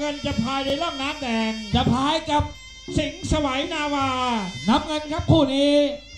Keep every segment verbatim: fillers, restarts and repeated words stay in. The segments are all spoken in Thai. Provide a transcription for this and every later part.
งินจะพายในร่องน้ำแดงจะพายกับสิงห์สวัยนาวาน้ำเงินครับคู่นี้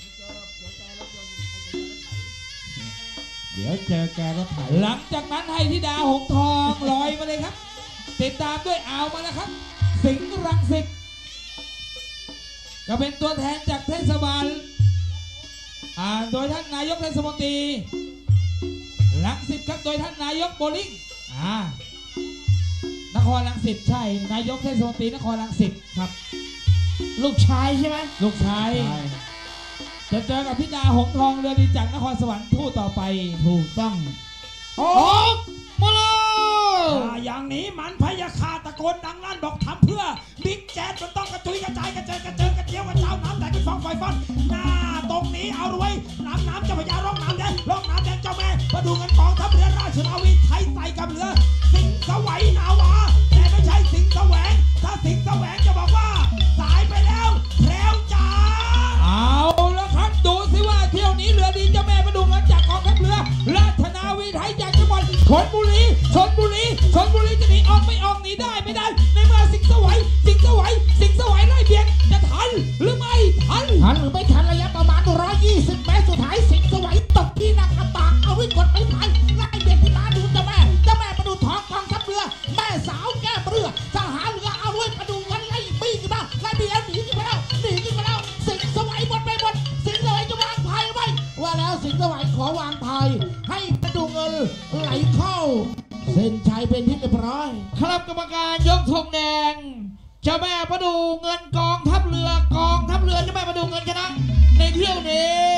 เดี๋ยวเจอแกรถไถหลังจากนั้นให้ธิดาหงทองลอยมาเลยครับติดตามด้วยอ่าวมาแล้วครับสิงห์รังสิตก็เป็นตัวแทนจากเทศบาลอ่าโดยท่านนายกเทศมนตรีรังสิตครับโดยท่านนายกโบลิ่งอ่านครรังสิตใช่นายกเทศมนตรีนครรังสิตครับลูกชายใช่ไหมลูกชายจะเจอกับธิดาหงทองเรือดีจากนครสวรรค์คู่ต่อไปถูกต้องออกมาเลยอย่างนี้มันพยาคาตะโกนดังลั่นบอกทำเพื่อบิ๊กแจ๊ดมันต้องกระจุยกระจายกระเจิงกระเจิงกระเจียวกระเจ้าน้ำแต่กระฟองไฟฟันหน้าตรงนี้เอาไว้น้ำน้ำเจ้าพญาร่องน้ำแดงร่องน้ำแดงเจ้าแม่มาดูเงินกองทัพเรือราชนาวีไทยใส่กับเรือสิงห์สวัยนาวาแต่ไม่ใช่สิงห์แสวงถ้าสิงห์แสวงจะบอกว่าสายไปแล้วแถวจ๋าเอาแล้วครับดูสิว่าเที่ยวนี้เรือดีเจ้าแม่มาดูเงินจากกองทัพเรือราชนาวีไทยจากจังหวัดชลบุรีชลบุรีชลบุรีจะหนีออกไม่ออกหนีได้ไม่ได้ในเมื่อสิงห์สวัยสิงห์สวัยสิงห์สวัยไล่เบียดจะทันหรือไม่ทันทันหรือไม่ทันระยะประมาณหนึ่งร้อยยี่สิบเมตรสุดท้ายสิงห์สวัยตกที่นั่งลำบากเอาวิ่งกดไม่ทันไล่เบียดที่มาดูเจ้าแม่เจ้าแม่มาดูท้องกองทัพเรือแม่สาวแก้เรือทหารเรือเอาด้วยมาดูกันไล่บี้กันมาไล่เบียดหนีกันไปแล้วหนีกันไปแล้วสิงห์สวัยหมดไปหมดสิงห์สวัยจะวางพายไว้ว่าแล้วสิงห์สวัยขอวางพายให้มาดูเงินไหลเข้าเส้นชัยเป็นที่เรียบร้อยคณะกรรมการยกธงแดงเจ้าแม่ประดูเงินกองทัพเรือกองทัพเรือเจ้าแม่ประดูเงินชนะในเที่ยวนี้